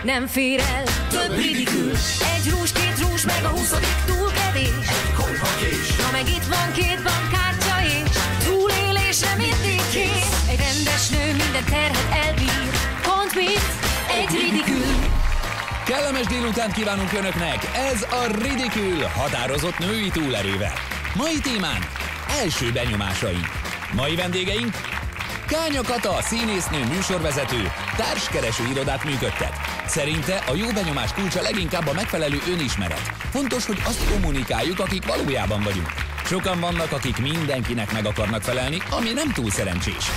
Nem fér el több ridikül. Egy rúzs, két rúzs, meg a 20. túl kevés. Egy konyha kés. Na meg itt van két bankkártya és túlélésre mindig kész. Egy rendes nő minden terhet elbír. Pont mint egy ridikül. Kellemes délutánt kívánunk Önöknek! Ez a Ridikül határozott női túlerővel. Mai témánk első benyomásaink. Mai vendégeink Kánya Kata, színésznő, műsorvezető, társkereső irodát működtet. Szerinte a jó benyomás kulcsa leginkább a megfelelő önismeret. Fontos, hogy azt kommunikáljuk, akik valójában vagyunk. Sokan vannak, akik mindenkinek meg akarnak felelni, ami nem túl szerencsés.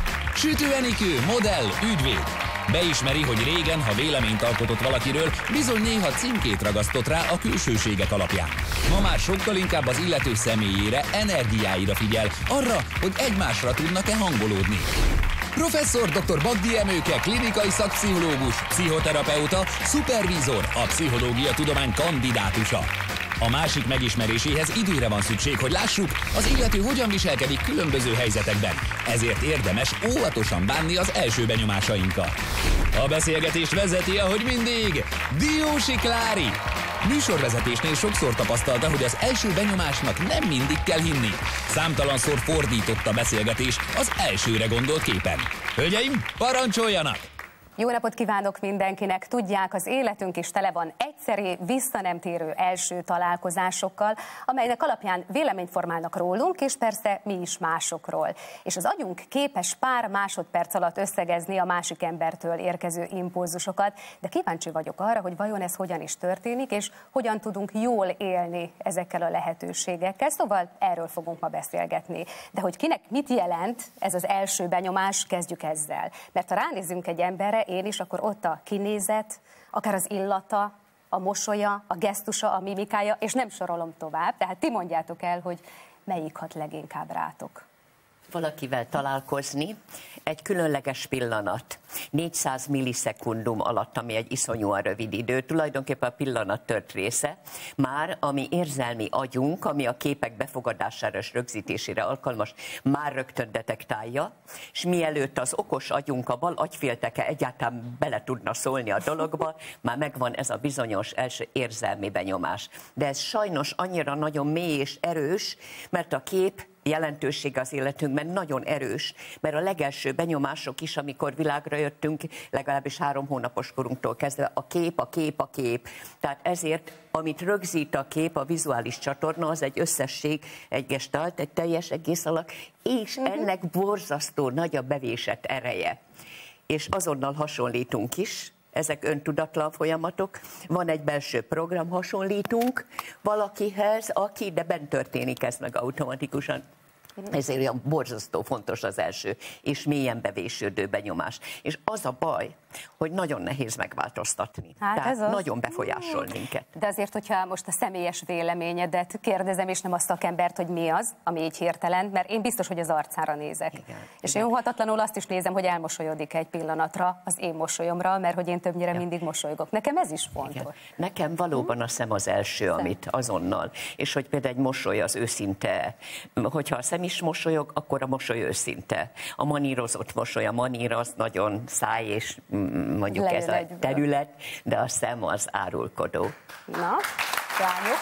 Sütő Enikő, modell, ügyvéd. Beismeri, hogy régen, ha véleményt alkotott valakiről, bizony néha címkét ragasztott rá a külsőségek alapján. Ma már sokkal inkább az illető személyére, energiáira figyel, arra, hogy egymásra tudnak-e hangolódni. Professzor dr. Bagdi Emőke, klinikai szakpszichológus, pszichoterapeuta, szupervízor, a pszichológia tudomány kandidátusa. A másik megismeréséhez időre van szükség, hogy lássuk, az illető hogyan viselkedik különböző helyzetekben. Ezért érdemes óvatosan bánni az első benyomásainkkal. A beszélgetést vezeti, ahogy mindig, Diósi Klári. Műsorvezetésnél sokszor tapasztalta, hogy az első benyomásnak nem mindig kell hinni. Számtalanszor fordított a beszélgetés az elsőre gondolt képen. Hölgyeim, parancsoljanak! Jó napot kívánok mindenkinek! Tudják, az életünk is tele van egyszeri, visszanemtérő első találkozásokkal, amelynek alapján véleményt formálnak rólunk, és persze mi is másokról. És az agyunk képes pár másodperc alatt összegezni a másik embertől érkező impulzusokat, de kíváncsi vagyok arra, hogy vajon ez hogyan is történik, és hogyan tudunk jól élni ezekkel a lehetőségekkel. Szóval erről fogunk ma beszélgetni. De hogy kinek mit jelent ez az első benyomás, kezdjük ezzel. Mert ha ránézünk egy emberre, én is, akkor ott a kinézet, akár az illata, a mosolya, a gesztusa, a mimikája, és nem sorolom tovább. Tehát ti mondjátok el, hogy melyik hat leginkább rátok. Valakivel találkozni, egy különleges pillanat, 400 millisekundum alatt, ami egy iszonyúan rövid idő, tulajdonképpen a pillanat tört része, már ami érzelmi agyunk, ami a képek befogadására és rögzítésére alkalmas, már rögtön detektálja, és mielőtt az okos agyunk, a bal agyfélteke egyáltalán bele tudna szólni a dologba, már megvan ez a bizonyos első érzelmi benyomás. De ez sajnos annyira nagyon mély és erős, mert a kép jelentősége az életünkben nagyon erős, mert a legelső benyomások is, amikor világra jöttünk, legalábbis 3 hónapos korunktól kezdve, a kép, a kép, a kép. Tehát ezért, amit rögzít a kép, a vizuális csatorna, az egy összesség, egy gestalt, egy teljes egész alak, és ennek borzasztó nagy a bevésett ereje. És azonnal hasonlítunk is, ezek öntudatlan folyamatok, van egy belső program, hasonlítunk valakihez, aki, de bent történik ez meg automatikusan. Ezért olyan borzasztó fontos az első, és mélyen bevésődő benyomás. És az a baj, hogy nagyon nehéz megváltoztatni. Hát tehát ez nagyon befolyásol minket. De azért, hogyha most a személyes véleményedet kérdezem, és nem a szakembert, hogy mi az, ami így hirtelen, mert én biztos, hogy az arcára nézek. Igen, és én óhatatlanul azt is nézem, hogy elmosolyodik egy pillanatra az én mosolyomra, mert hogy én többnyire mindig mosolygok. Nekem ez is fontos. Igen. Nekem valóban a szem az első, amit azonnal. És hogy például egy mosoly az őszinte. Hogyha a szem is mosolyog, akkor a mosoly őszinte. A manírozott mosoly, a manír az nagyon száj és mondjuk lejön ez a terület, de a szem az árulkodó. Na, lányok.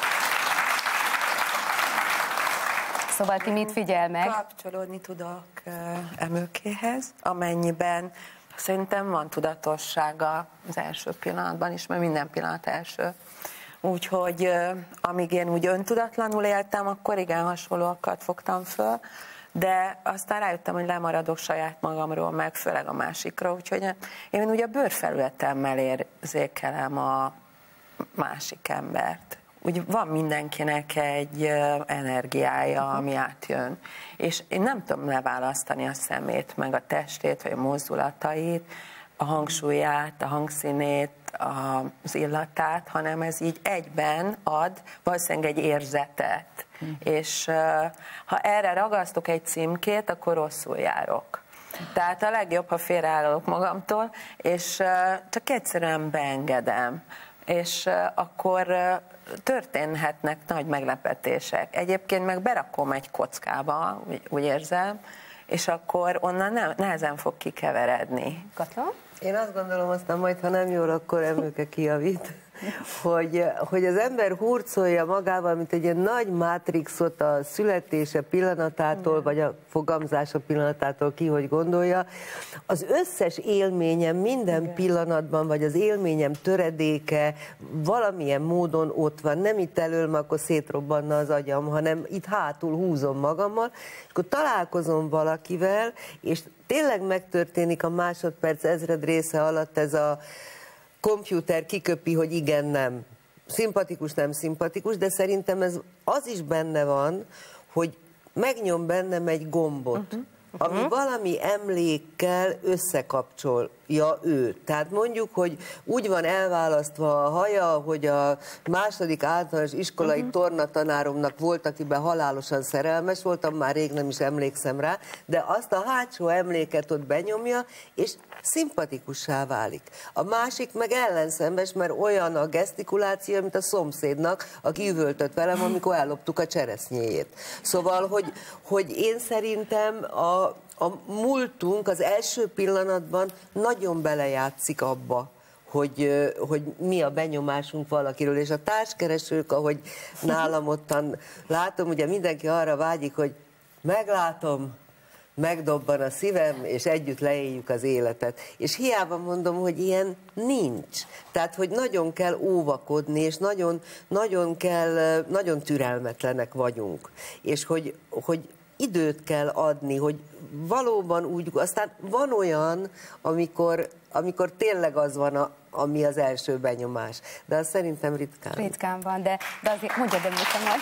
Szóval ki mit figyel meg? Kapcsolódni tudok Emőkéhez, amennyiben szerintem van tudatossága az első pillanatban is, mert minden pillanat első. Úgyhogy amíg én úgy öntudatlanul éltem, akkor igen, hasonlóakat fogtam föl, de aztán rájöttem, hogy lemaradok saját magamról, meg főleg a másikra, úgyhogy én ugye a bőrfelületemmel érzékelem a másik embert. Úgy van mindenkinek egy energiája, ami átjön, és én nem tudom leválasztani a szemét, meg a testét, vagy a mozdulatait, a hangsúlyát, a hangszínét, az illatát, hanem ez így egyben ad valószínűleg egy érzetet. És ha erre ragasztok egy címkét, akkor rosszul járok. Tehát a legjobb, ha félreállok magamtól, és csak egyszerűen beengedem. És akkor történhetnek nagy meglepetések. Egyébként meg berakom egy kockába, úgy érzem, és akkor onnan nehezen fog kikeveredni. Katla? Én azt gondolom, aztán majd, ha nem jól, akkor Emőke kijavít, hogy az ember hurcolja magával, mint egy ilyen nagy mátrixot a születése pillanatától, vagy a fogamzása pillanatától, ki hogy gondolja. Az összes élményem minden pillanatban, vagy az élményem töredéke valamilyen módon ott van. Nem itt elől, mert akkor szétrobbanna az agyam, hanem itt hátul húzom magammal, és akkor találkozom valakivel, és tényleg megtörténik a másodperc ezred része alatt ez a komputer kiköpi, hogy igen, nem. Szimpatikus, nem szimpatikus, de szerintem ez az is benne van, hogy megnyom bennem egy gombot, ami valami emlékkel összekapcsolja őt. Tehát mondjuk, hogy úgy van elválasztva a haja, hogy a második általános iskolai tornatanáromnak volt, akiben halálosan szerelmes voltam, már rég nem is emlékszem rá, de azt a hátsó emléket ott benyomja, és szimpatikussá válik. A másik meg ellenszembes, mert olyan a gesztikuláció, mint a szomszédnak, aki üvöltött velem, amikor elloptuk a cseresznyéjét. Szóval, hogy én szerintem a múltunk az első pillanatban nagyon belejátszik abba, hogy mi a benyomásunk valakiről, és a társkeresők, ahogy nálam ottan látom, ugye mindenki arra vágyik, hogy meglátom, megdobban a szívem, és együtt leéljük az életet. És hiába mondom, hogy ilyen nincs. Tehát, hogy nagyon kell óvakodni, és nagyon türelmetlenek vagyunk. És hogy időt kell adni, hogy valóban úgy, aztán van olyan, amikor tényleg az van, ami az első benyomás. De az szerintem ritkán. Ritkán van, de azért mondja, de mit majd.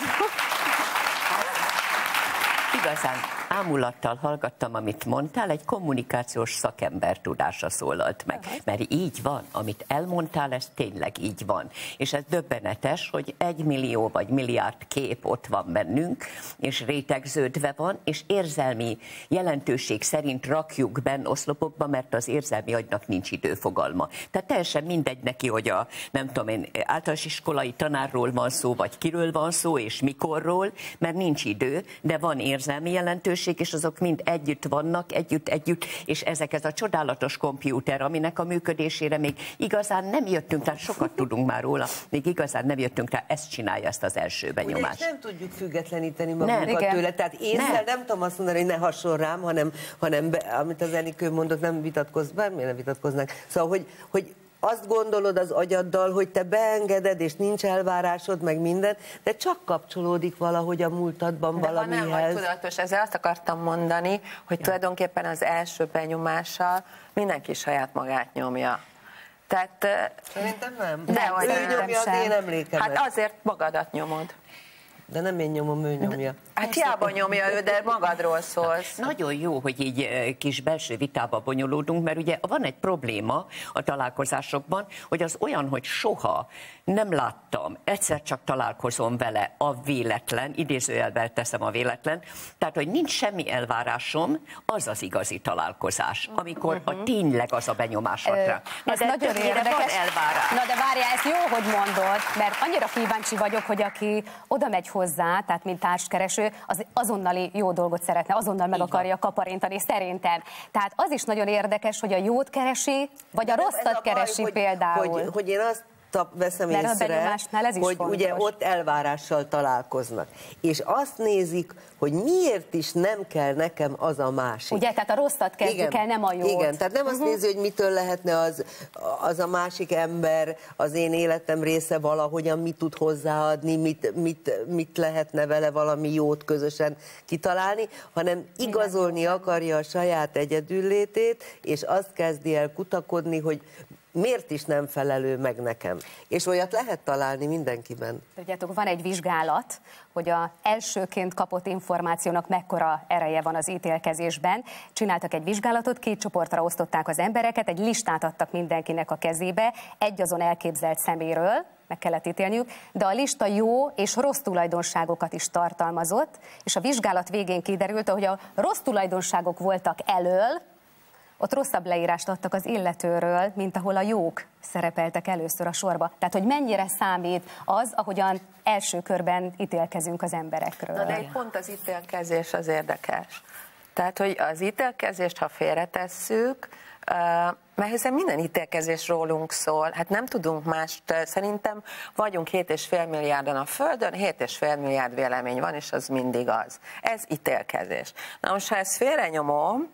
Igazán ámulattal hallgattam, amit mondtál, egy kommunikációs szakember tudása szólalt meg. Mert így van, amit elmondtál, ez tényleg így van. És ez döbbenetes, hogy 1 millió vagy milliárd kép ott van bennünk, és rétegződve van, és érzelmi jelentőség szerint rakjuk benne oszlopokba, mert az érzelmi agynak nincs időfogalma. Tehát teljesen mindegy neki, hogy a, nem tudom én, általános iskolai tanárról van szó, vagy kiről van szó, és mikorról, mert nincs idő, de van érzelmi jelentőség, és azok mind együtt vannak, együtt, és ez a csodálatos kompjúter, aminek a működésére még igazán nem jöttünk, tehát sokat tudunk már róla, még igazán nem jöttünk rá, ezt csinálja, ezt az első benyomást. Ugye, nem tudjuk függetleníteni magunkat tőle, tehát én nem tudom azt mondani, hogy ne hasonl rám, hanem amit az Enikő mondott, nem vitatkozz, bármilyen nem vitatkoznánk. Szóval, hogy azt gondolod az agyaddal, hogy te beengeded, és nincs elvárásod, meg minden, de csak kapcsolódik valahogy a múltadban de valamihez. nem vagy tudatos, ezzel azt akartam mondani, hogy tulajdonképpen az első benyomással mindenki saját magát nyomja. Tehát, szerintem nem. De ő nyomja az én emlékemet. Hát azért magadat nyomod. De nem én nyomom, ő nyomja. Hát hiába nyomja ő, de magadról szólsz. Nagyon jó, hogy így kis belső vitába bonyolódunk, mert ugye van egy probléma a találkozásokban, hogy az olyan, hogy soha nem láttam, egyszer csak találkozom vele a véletlen, idézőjelben teszem a véletlen, tehát, hogy nincs semmi elvárásom, az az igazi találkozás, amikor tényleg az a benyomás van rá. Ez nagyon érdekes. Na de várjál, ezt jó, hogy mondod, mert annyira kíváncsi vagyok, hogy aki oda megy hozzá, tehát mint társkereső, az azonnali jó dolgot szeretne, azonnal meg akarja kaparintani, szerintem. Tehát az is nagyon érdekes, hogy a jót keresi, vagy a rosszat keresi például. Hogy én azt veszem észre, hogy ugye ott elvárással találkoznak. És azt nézik, hogy miért is nem kell nekem az a másik. Ugye, tehát a rosszat kezdjük el, nem a jót. Igen, tehát nem azt nézi, hogy mitől lehetne az a másik ember, az én életem része valahogyan, mit tud hozzáadni, mit lehetne vele valami jót közösen kitalálni, hanem igazolni akarja a saját egyedüllétét, és azt kezdi el kutakodni, hogy miért is nem felelő meg nekem. És olyat lehet találni mindenkiben. Tudjátok, van egy vizsgálat, hogy az elsőként kapott információnak mekkora ereje van az ítélkezésben. Csináltak egy vizsgálatot, 2 csoportra osztották az embereket, egy listát adtak mindenkinek a kezébe, egy azon elképzelt szeméről, meg kellett ítélniük, de a lista jó és rossz tulajdonságokat is tartalmazott, és a vizsgálat végén kiderült, hogy a rossz tulajdonságok voltak elől, ott rosszabb leírást adtak az illetőről, mint ahol a jók szerepeltek először a sorba. Tehát, hogy mennyire számít az, ahogyan első körben ítélkezünk az emberekről. Na, de egy pont az ítélkezés az érdekes. Tehát, hogy az ítélkezést, ha félretesszük, Mert hiszen minden ítélkezés rólunk szól, hát nem tudunk mást, szerintem vagyunk 7,5 milliárdan a Földön, 7,5 milliárd vélemény van, és az mindig az. Ez ítélkezés. Na most, ha ezt félrenyomom,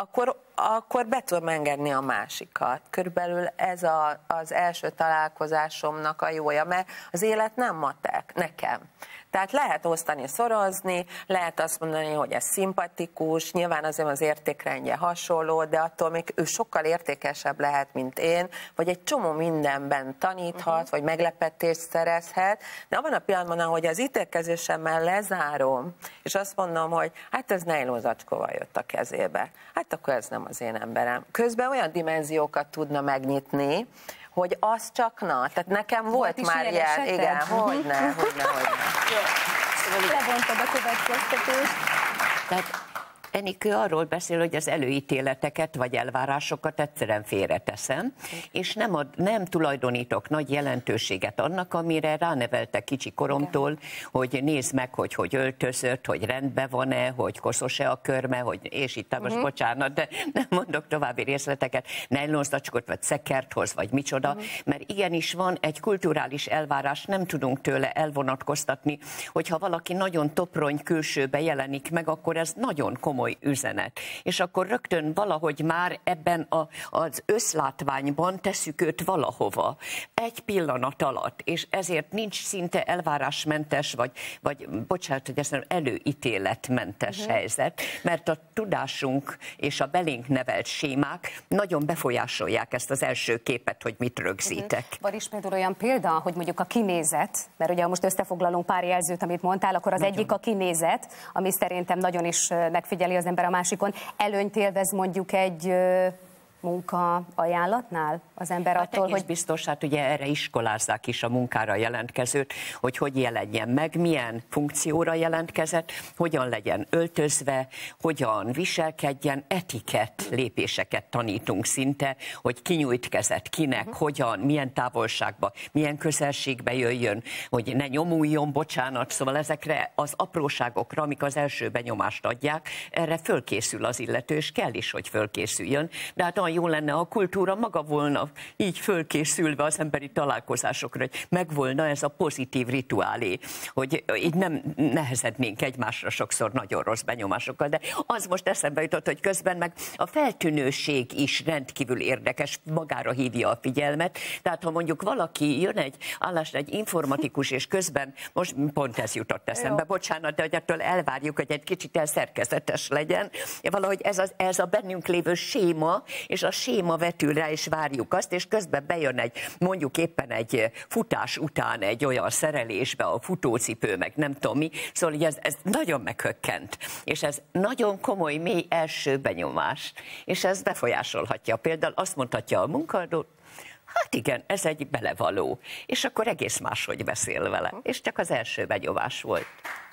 akkor be tudom engedni a másikat. Körülbelül ez az első találkozásomnak a jója, mert az élet nem matek, nekem. Tehát lehet osztani, szorozni, lehet azt mondani, hogy ez szimpatikus, nyilván azért az értékrendje hasonló, de attól még ő sokkal értékesebb lehet, mint én, vagy egy csomó mindenben taníthat, vagy meglepetést szerezhet, de abban a pillanatban, ahogy az ítélkezésemmel lezárom, és azt mondom, hogy hát ez nejlonzacskóval jött a kezébe, hát akkor ez nem az én emberem. Közben olyan dimenziókat tudna megnyitni, hogy az csak na. Tehát nekem volt már ilyen, igen, hogyne. Jó, levontad a következtetést. Tehát Enikő arról beszél, hogy az előítéleteket vagy elvárásokat egyszerűen félreteszem, és nem tulajdonítok nagy jelentőséget annak, amire ráneveltek kicsi koromtól, hogy nézd meg, hogy öltözött, hogy rendben van-e, hogy koszos-e a körme, hogy, és itt most bocsánat, de nem mondok további részleteket, nejlonzacskot, vagy szekert hoz, vagy micsoda, mert igenis van egy kulturális elvárás, nem tudunk tőle elvonatkoztatni, hogyha valaki nagyon toprony külsőbe jelenik meg, akkor ez nagyon komoly üzenet. És akkor rögtön valahogy már ebben az összlátványban tesszük őt valahova. Egy pillanat alatt, és ezért nincs szinte elvárásmentes, vagy bocsánat, hogy ezt mondom, előítéletmentes helyzet, mert a tudásunk és a belénk nevelt sémák nagyon befolyásolják ezt az első képet, hogy mit rögzítek. Van is például olyan példa, hogy mondjuk a kinézet, mert ugye most összefoglalunk pár jelzőt, amit mondtál, akkor az egyik a kinézet, ami szerintem nagyon is megfigyeli az ember a másikon, előnyt élvez mondjuk egy munka ajánlatnál az ember attól, hogy... biztos, hát ugye erre iskolázzák is a munkára jelentkezőt, hogy jelenjen meg, milyen funkcióra jelentkezett, hogyan legyen öltözve, hogyan viselkedjen, etikett lépéseket tanítunk szinte, hogy ki nyújt kezet kinek, hogyan, milyen távolságba, milyen közelségbe jöjjön, hogy ne nyomuljon, bocsánat, szóval ezekre az apróságokra, amik az első benyomást adják, erre fölkészül az illető, és kell is, hogy fölkészüljön, de hát olyan jó lenne, a kultúra maga volna így fölkészülve az emberi találkozásokra, hogy megvolna ez a pozitív rituálé, hogy így nem nehezednénk egymásra sokszor nagyon rossz benyomásokkal, de az most eszembe jutott, hogy közben meg a feltűnőség is rendkívül érdekes, magára hívja a figyelmet, tehát ha mondjuk valaki jön egy informatikus, és közben, most pont ez jutott eszembe, bocsánat, de hogy ettől elvárjuk, hogy egy kicsit szerkezetes legyen, valahogy ez a bennünk lévő séma, és a séma vetül rá, és várjuk azt, és közben bejön mondjuk éppen egy futás után egy olyan szerelésbe, a futócipő, meg nem tudom mi, szóval ez nagyon meghökkent, és ez nagyon komoly, mély első benyomás, és ez befolyásolhatja. Például azt mondhatja a munkaadó, hát igen, ez egy belevaló, és akkor egész máshogy beszél vele, és csak az első benyomás volt.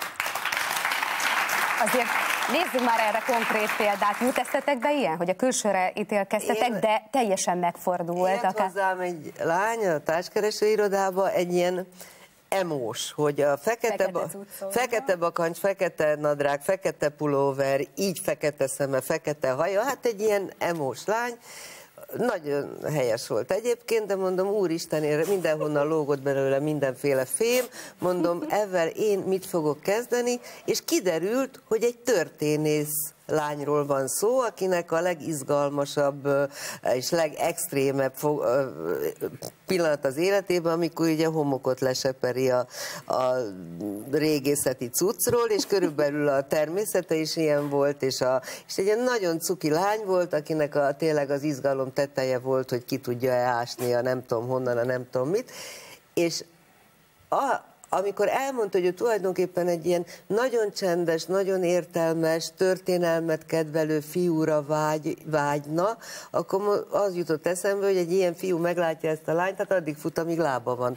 Azért nézzük már erre konkrét példát. Jut eszetekbe ilyen, hogy a külsőre ítélkeztetek, de teljesen megfordult. Jött hozzám egy lány a társkereső irodába, egy ilyen emós, hogy a fekete bakancs, fekete nadrág, fekete pulóver, így fekete szeme, fekete haja, hát egy ilyen emós lány. Nagyon helyes volt egyébként, de mondom, úristen, mindenhonnan lógott belőle mindenféle fém, mondom, ezzel én mit fogok kezdeni, és kiderült, hogy egy történész lányról van szó, akinek a legizgalmasabb és legextrémebb pillanat az életében, amikor ugye homokot leseperi a régészeti cuccról, és körülbelül a természete is ilyen volt, és egy ilyen nagyon cuki lány volt, akinek tényleg az izgalom teteje volt, hogy ki tudja ásni a nem tudom honnan, a nem tudom mit, és amikor elmondta, hogy ő tulajdonképpen egy ilyen nagyon csendes, nagyon értelmes, történelmet kedvelő fiúra vágyna, akkor az jutott eszembe, hogy egy ilyen fiú meglátja ezt a lányt, tehát addig fut, amíg lába van.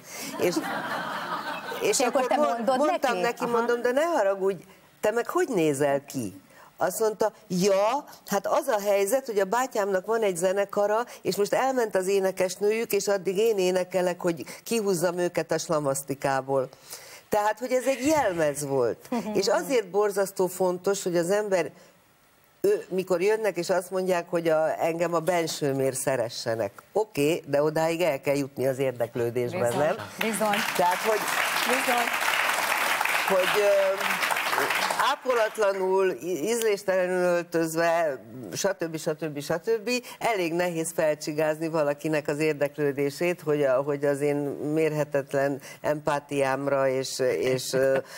És akkor mondtam neki, mondom, de ne haragudj, te meg hogy nézel ki? Azt mondta, ja, hát az a helyzet, hogy a bátyámnak van egy zenekara, és most elment az énekesnőjük, és addig én énekelek, hogy kihúzzam őket a slamasztikából. Tehát, hogy ez egy jelmez volt. És azért borzasztó fontos, hogy az ember mikor jönnek és azt mondják, hogy engem a bensőmért szeressenek. Oké, de odáig el kell jutni az érdeklődésben, bizony, nem? Bizony. Tehát, hogy... Bizony. Hogy ápolatlanul, ízléstelenül öltözve, stb. Elég nehéz felcsigázni valakinek az érdeklődését, hogy az én mérhetetlen empátiámra és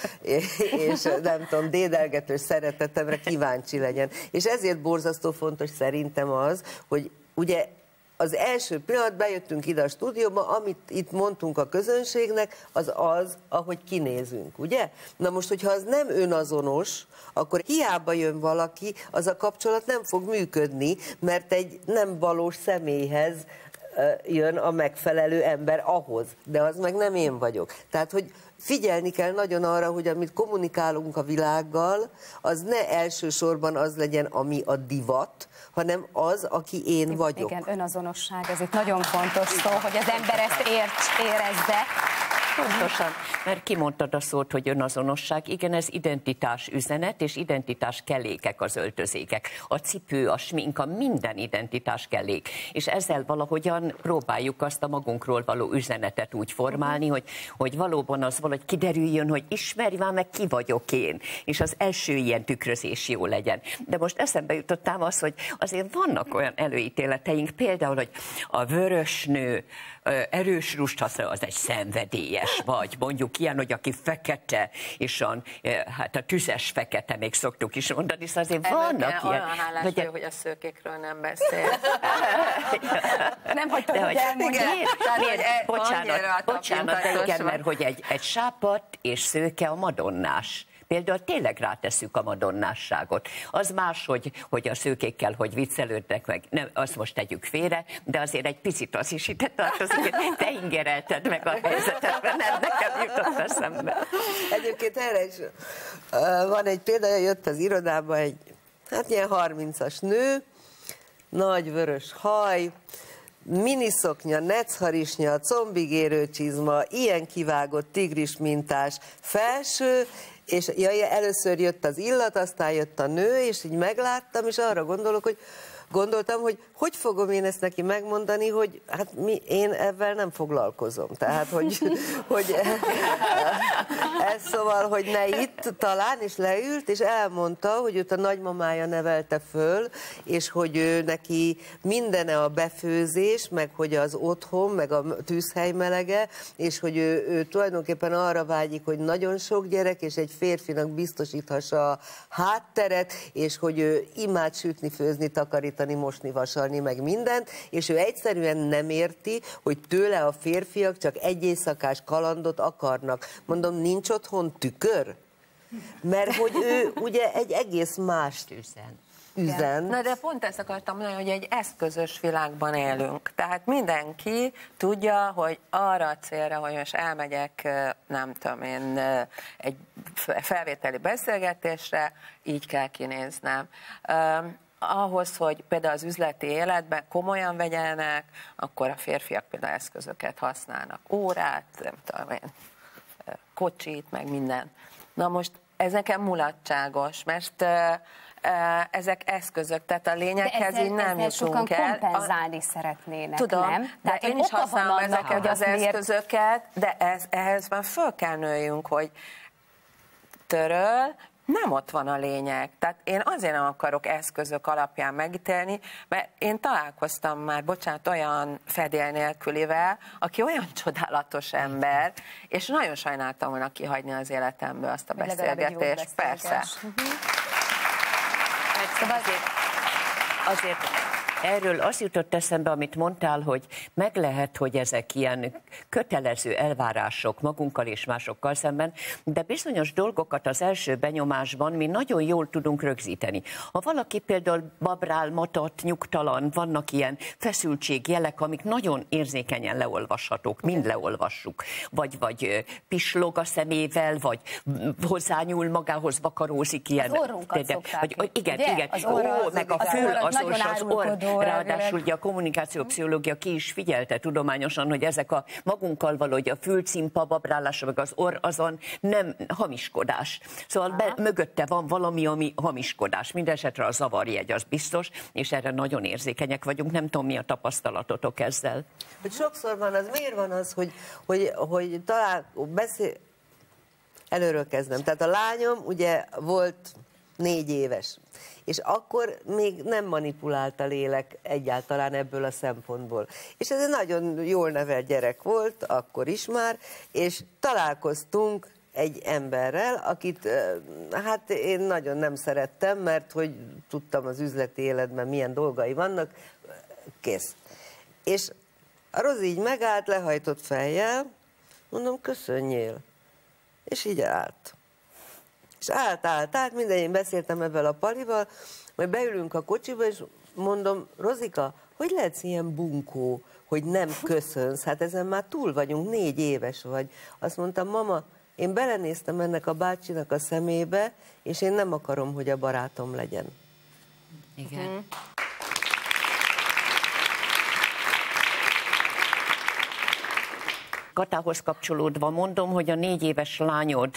nem tudom, dédelgetős szeretetemre kíváncsi legyen. És ezért borzasztó fontos szerintem az, hogy ugye az első pillanat bejöttünk ide a stúdióba, amit itt mondtunk a közönségnek, az, ahogy kinézünk, ugye? Na most, hogyha az nem önazonos, akkor hiába jön valaki, az a kapcsolat nem fog működni, mert egy nem valós személyhez jön a megfelelő ember ahhoz, de az meg nem én vagyok. Tehát, hogy figyelni kell nagyon arra, hogy amit kommunikálunk a világgal, az ne elsősorban az legyen, ami a divat, hanem az, aki én vagyok. Igen, önazonosság, ez itt nagyon fontos szó, hogy az ember ezt érezze. Pontosan, mert kimondtad a szót, hogy önazonosság, igen, ez identitás üzenet, és identitás kellékek az öltözékek. A cipő, a sminka, minden identitás kellék. És ezzel valahogyan próbáljuk azt a magunkról való üzenetet úgy formálni, hogy valóban az valahogy kiderüljön, hogy ismerj már meg, ki vagyok én. És az első ilyen tükrözés jó legyen. De most eszembe jutottám az, hogy azért vannak olyan előítéleteink, például, hogy a vörös nő erős rust használ, az egy szenvedélyes, vagy mondjuk ilyen, hogy aki fekete, és hát a tüzes fekete, még szoktuk is mondani, szóval azért vannak ilyen. Olyan hálás hogy a szőkékről nem beszél. Nem hagytad, hogy elmondja. Bocsánat, de igen, mert hogy egy sápadt és szőke a madonnás. Például tényleg rátesszük a madonnásságot. Az más, hogy a szőkékkel, hogy viccelődnek meg, nem, azt most tegyük félre, de azért egy picit az is ide tartozik, hogy te ingerelted meg a helyzetet, mert nem nekem jutott eszembe. Egyébként erre is van egy példa, jött az irodába egy, hát ilyen 30-as nő, nagy vörös haj, miniszoknya, necharisnya, combig csizma, ilyen kivágott tigris mintás felső, és először jött az illat, aztán jött a nő, és így megláttam, és arra gondoltam, hogy fogom én ezt neki megmondani, hogy hát én ebben nem foglalkozom. Tehát, hogy ez szóval, hogy ne itt talán, és leült, és elmondta, hogy őt a nagymamája nevelte föl, és hogy ő neki mindene a befőzés, meg hogy az otthon, meg a tűzhely melege, és hogy ő tulajdonképpen arra vágyik, hogy nagyon sok gyerek, és egy férfinak biztosíthassa a hátteret, és hogy ő imád sütni, főzni, takarítani, mosni, vasalni, meg mindent, és ő egyszerűen nem érti, hogy tőle a férfiak csak egy éjszakás kalandot akarnak. Mondom, nincs otthon tükör? Mert hogy ő ugye egy egész mást üzen. Na de pont ezt akartam mondani, hogy egy eszközös világban élünk. Tehát mindenki tudja, hogy arra a célra, hogy most elmegyek, nem tudom én, egy felvételi beszélgetésre, így kell kinéznem. Ahhoz, hogy például az üzleti életben komolyan vegyenek, akkor a férfiak például eszközöket használnak. Órát, nem tudom én, kocsit, meg minden. Na most ez nekem mulatságos, mert ezek eszközök, tehát a lényeghez így nem jutunk el. Kompenzálni szeretnének, tudom, nem? De én is használom ezeket az eszközöket, de ehhez már föl kell nőjünk, hogy töröl, nem ott van a lényeg. Tehát én azért nem akarok eszközök alapján megítélni, mert én találkoztam már, bocsánat, olyan fedél nélkülivel, aki olyan csodálatos ember, és nagyon sajnáltam volna kihagyni az életemből azt a beszélgetést. Persze. Azért erről az jutott eszembe, amit mondtál, hogy meg lehet, hogy ezek ilyen kötelező elvárások magunkkal és másokkal szemben, de bizonyos dolgokat az első benyomásban mi nagyon jól tudunk rögzíteni. Ha valaki például babrál, matat, nyugtalan, vannak ilyen feszültségjelek, amik nagyon érzékenyen leolvashatók, mind leolvassuk. Vagy pislog a szemével, vagy hozzányúl magához, vakarózik ilyen. Az orrunkat szokták. Igen, igen. Az orra, meg a fül, az orra. Ráadásul ugye a kommunikációpszichológia ki is figyelte tudományosan, hogy ezek a magunkkal való, hogy a fülcímpa babrálása, meg az orr, azon nem hamiskodás. Szóval mögötte van valami, ami hamiskodás. Mindenesetre a zavarjegy az biztos, és erre nagyon érzékenyek vagyunk. Nem tudom, mi a tapasztalatotok ezzel. Hogy sokszor van az, miért van az, hogy talán előről kezdem. Tehát a lányom ugye volt 4 éves, és akkor még nem manipulált a lélek egyáltalán ebből a szempontból. És ez egy nagyon jól nevelt gyerek volt, akkor is már, és találkoztunk egy emberrel, akit hát én nagyon nem szerettem, mert hogy tudtam az üzleti életben milyen dolgai vannak, kész. És a Rozi így megállt, lehajtott fejjel, mondom, köszönjél. És így állt. És állt, minden én beszéltem ebben a Palival, majd beülünk a kocsiba, és mondom, Rozika, hogy lehetsz ilyen bunkó, hogy nem köszönsz? Hát ezen már túl vagyunk, 4 éves vagy. Azt mondtam, mama, én belenéztem ennek a bácsinak a szemébe, és én nem akarom, hogy a barátom legyen. Igen. Katához kapcsolódva mondom, hogy a 4 éves lányod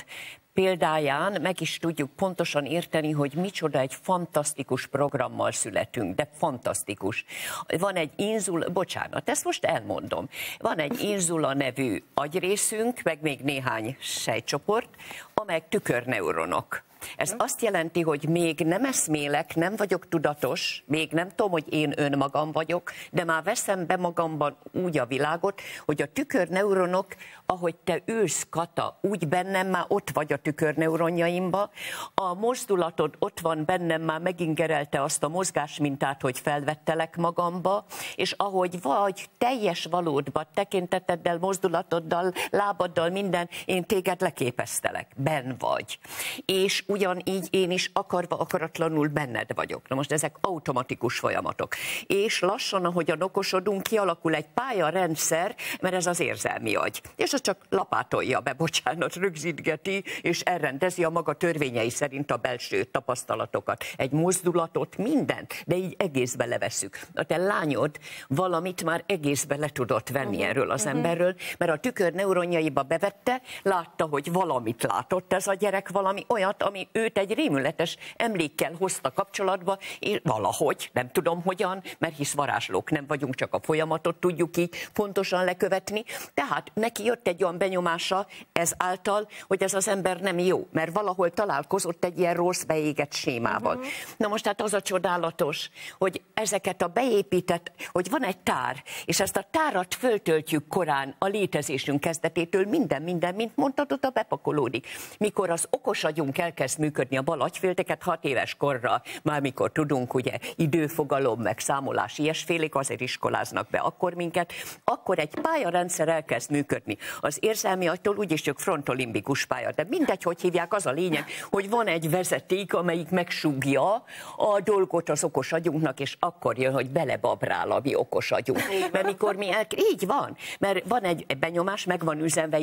példáján meg is tudjuk pontosan érteni, hogy micsoda egy fantasztikus programmal születünk, de fantasztikus. Van egy bocsánat, ezt most elmondom. Van egy inzula nevű agyrészünk, meg még néhány sejtcsoport, amelyek tükörneuronok. Ez azt jelenti, hogy még nem eszmélek, nem vagyok tudatos, még nem tudom, hogy én önmagam vagyok, de már veszem be magamban úgy a világot, hogy a tükörneuronok, ahogy te ülsz, Kata, úgy bennem már ott vagy a tükörneuronjaimba, a mozdulatod ott van bennem, már megingerelte azt a mozgásmintát, hogy felvettelek magamba, és ahogy vagy teljes valódban, tekinteteddel, mozdulatoddal, lábaddal, minden, én téged leképeztelek, benn vagy. És ugyanígy én is akarva, akaratlanul benned vagyok. Na most ezek automatikus folyamatok. És lassan, ahogyan okosodunk, kialakul egy pályarendszer, mert ez az érzelmi agy. És az csak lapátolja be, bocsánat, rögzítgeti, és elrendezi a maga törvényei szerint a belső tapasztalatokat. Egy mozdulatot, mindent, de így egészbe levesszük. A te lányod valamit már egészbe le tudott venni erről az emberről, mert a tükörneuronjaiba bevette, látta, hogy valamit látott ez a gyerek, valami olyat, ami őt egy rémületes emlékkel hozta kapcsolatba, és valahogy, nem tudom hogyan, mert hisz varázslók nem vagyunk, csak a folyamatot tudjuk így pontosan lekövetni. Tehát neki jött egy olyan benyomása ezáltal, hogy ez az ember nem jó, mert valahol találkozott egy ilyen rossz beégett sémával. Na most hát az a csodálatos, hogy ezeket a beépített, hogy van egy tár, és ezt a tárat föltöltjük korán a létezésünk kezdetétől, minden, mint mondtad, oda bepakolódik. Mikor az okos agyunk elkezd működni, a bal agyfélteket 6 éves korra, már mikor tudunk, ugye, időfogalom, meg számolás, ilyesfélék, azért iskoláznak be akkor minket, akkor egy pályarendszer elkezd működni. Az érzelmi agytól úgyis csak frontolimbikus pálya, de mindegy, hogy hívják, az a lényeg, hogy van egy vezeték, amelyik megsúgja a dolgot az okos agyunknak, és akkor jön, hogy belebabrál a mi okos agyunk. Mert mikor mi így van, mert van egy benyomás, meg van üzenve,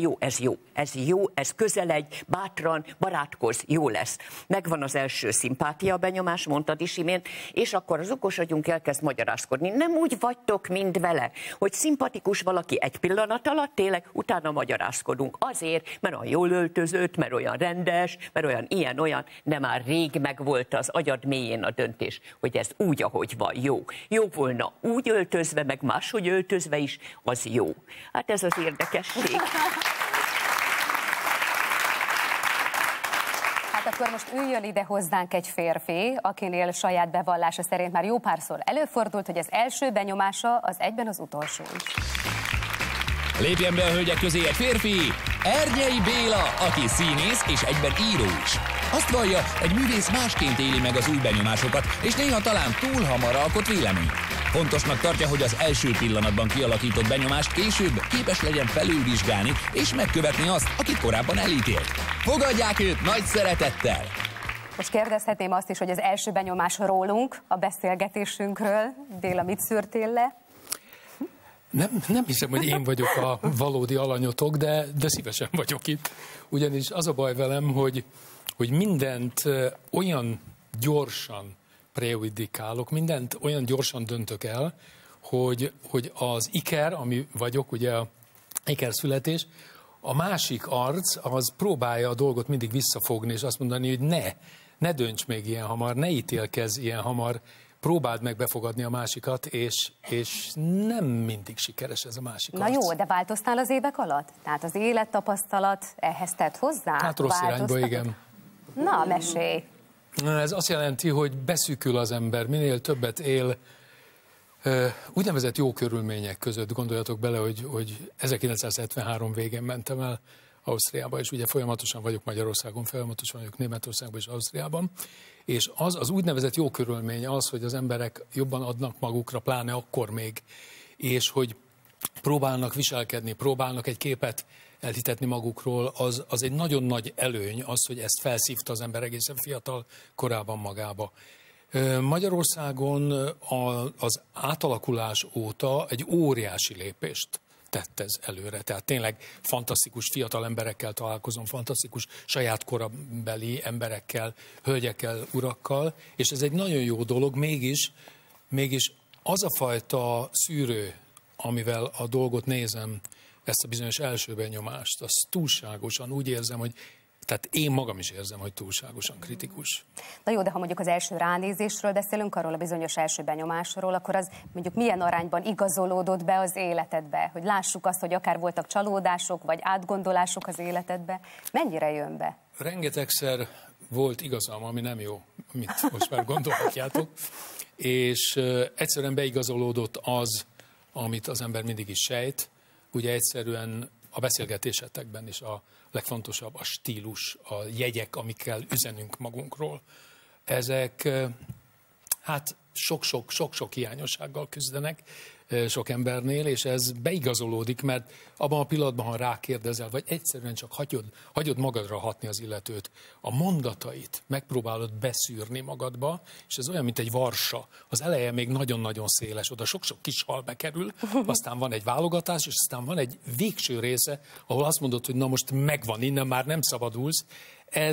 jó, ez közeledj, bátran, barátkozz, jó lesz. Megvan az első szimpátia benyomás, mondtad is imént, és akkor az okos agyunk elkezd magyarázkodni. Nem úgy vagytok, mint vele, hogy szimpatikus valaki egy pillanat alatt, tényleg utána magyarázkodunk. Azért, mert olyan jól öltözött, mert olyan rendes, mert olyan ilyen-olyan, de már rég megvolt az agyad mélyén a döntés, hogy ez úgy, ahogy van, jó. Jó volna úgy öltözve, meg máshogy öltözve is, az jó. Hát ez az érdekesség. Hát akkor most üljön ide hozzánk egy férfi, akinél saját bevallása szerint már jó párszor előfordult, hogy az első benyomása az egyben az utolsó is. Lépjen be a hölgyek közé egy férfi, Erdnyei Béla, aki színész és egyben író is. Azt vallja, egy művész másként éli meg az új benyomásokat, és néha talán túl hamar alkot véleményt. Fontosnak tartja, hogy az első pillanatban kialakított benyomást később képes legyen felülvizsgálni és megkövetni azt, akit korábban elítélt. Fogadják őt nagy szeretettel! Most kérdezhetném azt is, hogy az első benyomás rólunk, a beszélgetésünkről. Béla, mit szűrtél le? Nem hiszem, hogy én vagyok a valódi alanyotok, de szívesen vagyok itt. Ugyanis az a baj velem, hogy mindent olyan gyorsan prejudikálok, mindent olyan gyorsan döntök el, hogy az iker, ami vagyok, ugye a iker születés, a másik arc az próbálja a dolgot mindig visszafogni, és azt mondani, hogy ne dönts még ilyen hamar, ne ítélkezz ilyen hamar, próbáld meg befogadni a másikat, és nem mindig sikeres ez a másik arc. Na jó, de változtál az évek alatt? Tehát az élettapasztalat ehhez tett hozzá? Hát rossz irányba, igen. Na, mesélj! Ez azt jelenti, hogy beszűkül az ember, minél többet él, úgynevezett jó körülmények között. Gondoljatok bele, hogy 1973 végén mentem el Ausztriába, és ugye folyamatosan vagyok Magyarországon, folyamatosan vagyok Németországban és Ausztriában, és az úgynevezett jó körülmény az, hogy az emberek jobban adnak magukra, pláne akkor még, és hogy próbálnak viselkedni, próbálnak egy képet elhitetni magukról, az egy nagyon nagy előny az, hogy ezt felszívta az ember egészen fiatal korában magába. Magyarországon az átalakulás óta egy óriási lépést tett ez előre. Tehát tényleg fantasztikus fiatal emberekkel találkozom, fantasztikus saját korabeli emberekkel, hölgyekkel, urakkal, és ez egy nagyon jó dolog, mégis az a fajta szűrő, amivel a dolgot nézem, ezt a bizonyos első benyomást, az túlságosan úgy érzem, hogy tehát én magam is érzem, hogy túlságosan kritikus. Na jó, de ha mondjuk az első ránézésről beszélünk, arról a bizonyos első benyomásról, akkor az mondjuk milyen arányban igazolódott be az életedbe? Hogy lássuk azt, hogy akár voltak csalódások, vagy átgondolások az életedbe. Mennyire jön be? Rengetegszer volt igazam, ami nem jó, amit most már gondolhatjátok, és egyszerűen beigazolódott az, amit az ember mindig is sejt. Ugye egyszerűen a beszélgetésetekben is a legfontosabb a stílus, a jegyek, amikkel üzenünk magunkról. Ezek hát sok-sok hiányossággal küzdenek sok embernél, és ez beigazolódik, mert abban a pillanatban, ha rákérdezel, vagy egyszerűen csak hagyod magadra hatni az illetőt, a mondatait megpróbálod beszűrni magadba, és ez olyan, mint egy varsa. Az eleje még nagyon-nagyon széles, oda sok-sok kis hal bekerül, aztán van egy válogatás, és aztán van egy végső része, ahol azt mondod, hogy na most megvan, innen már nem szabadulsz. Ez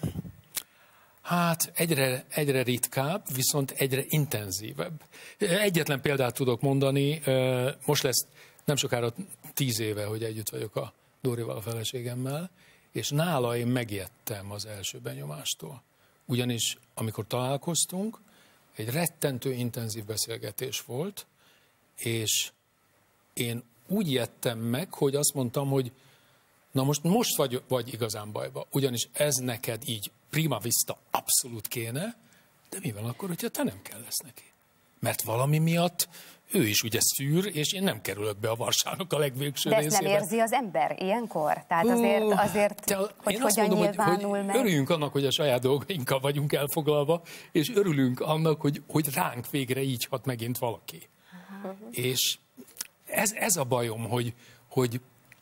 hát egyre ritkább, viszont egyre intenzívebb. Egyetlen példát tudok mondani, most lesz nem sokára 10 éve, hogy együtt vagyok a Dórival, a feleségemmel, és nála én megijedtem az első benyomástól. Ugyanis amikor találkoztunk, egy rettentő intenzív beszélgetés volt, és én úgy ijedtem meg, hogy azt mondtam, hogy na most vagy igazán bajba, ugyanis ez neked így prima vista abszolút kéne, de mi van akkor, hogyha te nem kell lesz neki? Mert valami miatt ő is ugye szűr, és én nem kerülök be a varsának a legvégső részébe. De ezt nem érzi az ember ilyenkor? Tehát azért hogy hogyan nyilvánul meg? Örüljünk annak, hogy a saját dolgainkkal vagyunk elfoglalva, és örülünk annak, hogy ránk végre így hat megint valaki. És ez a bajom, hogy